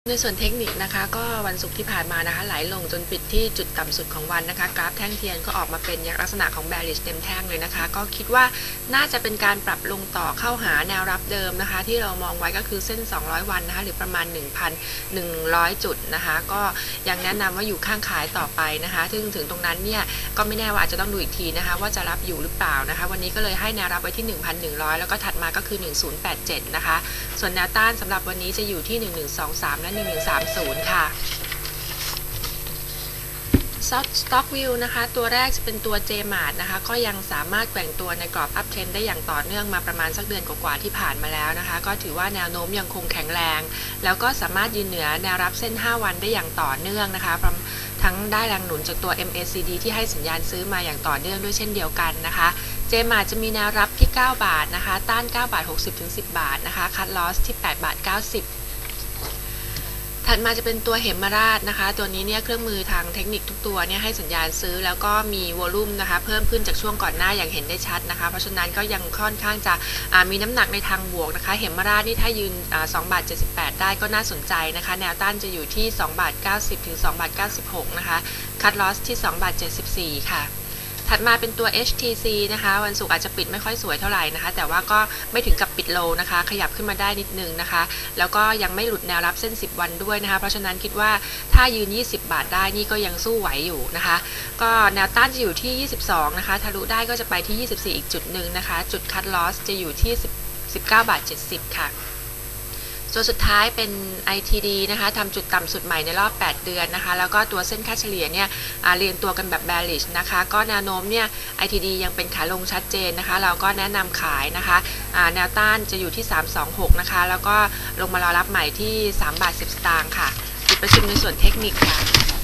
ในส่วนเทคนิคนะคะก็วันศุกร์ที่ผ่านมานะคะไหลลงจนปิดที่จุดต่ำสุดของวันนะคะกราฟแท่งเทียนก็ออกมาเป็นลักษณะของ bearish เต็มแท่งเลยนะคะก็คิดว่าน่าจะเป็นการปรับลงต่อเข้าหาแนวรับเดิมนะคะที่เรามองไว้ก็คือเส้น200วันนะคะหรือประมาณ 1,100 จุดนะคะก็ยังแนะนำว่าอยู่ข้างขายต่อไปนะคะถึงตรงนั้นเนี่ยก็ไม่แน่ว่าอาจจะต้องดูอีกทีนะคะว่าจะรับอยู่หรือเปล่านะคะวันนี้ก็เลยให้แนวรับไว้ที่ 1,100 แล้วก็ถัดมาก็คือ1087นะคะส่วนแนวต้านสำหรับวันนี้จะอยู่ที่1123และ1130 ค่ะ Stock View นะคะตัวแรกจะเป็นตัว JMart นะคะก็ยังสามารถแกว่งตัวในกรอบ Up Trend ได้อย่างต่อเนื่องมาประมาณสักเดือนกว่าๆที่ผ่านมาแล้วนะคะก็ถือว่าแนวโน้มยังคงแข็งแรงแล้วก็สามารถยืนเหนือแนวรับเส้น5วันได้อย่างต่อเนื่องนะคะทั้งได้แรงหนุนจากตัว MACD ที่ให้สัญญาณซื้อมาอย่างต่อเนื่องด้วยเช่นเดียวกันนะคะ JMart จะมีแนวรับที่9 บาทนะคะต้าน9 บาท 60 ถึง 10 บาทนะคะคัทลอสที่8 บาท 90ถัดมาจะเป็นตัวเหมราชนะคะตัวนี้เนี่ยเครื่องมือทางเทคนิคทุกตัวเนี่ยให้สัญญาณซื้อแล้วก็มีวอลุ่มนะคะเพิ่มขึ้นจากช่วงก่อนหน้าอย่างเห็นได้ชัดนะคะเพราะฉะนั้นก็ยังค่อนข้างจะมีน้ำหนักในทางบวกนะคะเหมราชนี่ถ้ายืน2 บาท 78ได้ก็น่าสนใจนะคะแนวต้านจะอยู่ที่2 บาท 90 ถึง 2 บาท 96นะคะคัทลอสที่2 บาท 74ค่ะถัดมาเป็นตัว HTC นะคะวันศุกร์อาจจะปิดไม่ค่อยสวยเท่าไหร่นะคะแต่ว่าก็ไม่ถึงกับปิดโลนะคะขยับขึ้นมาได้นิดนึงนะคะแล้วก็ยังไม่หลุดแนวรับเส้น10วันด้วยนะคะเพราะฉะนั้นคิดว่าถ้ายืน20 บาทได้นี่ก็ยังสู้ไหวอยู่นะคะก็แนวต้านจะอยู่ที่22นะคะทะลุได้ก็จะไปที่24อีกจุดหนึ่งนะคะจุดคัทลอสจะอยู่ที่19 บาท 70ค่ะตัวสุดท้ายเป็น ITD นะคะทำจุดต่ำสุดใหม่ในรอบ8 เดือนนะคะแล้วก็ตัวเส้นค่าเฉลี่ยเนี่ยเรียงตัวกันแบบ bearish นะคะก็แนวโน้มเนี่ย ITD ยังเป็นขาลงชัดเจนนะคะเราก็แนะนำขายนะคะแนวต้านจะอยู่ที่326นะคะแล้วก็ลงมารอรับใหม่ที่3 บาท 10 สตางค์ค่ะจุดประชุมในส่วนเทคนิคค่ะ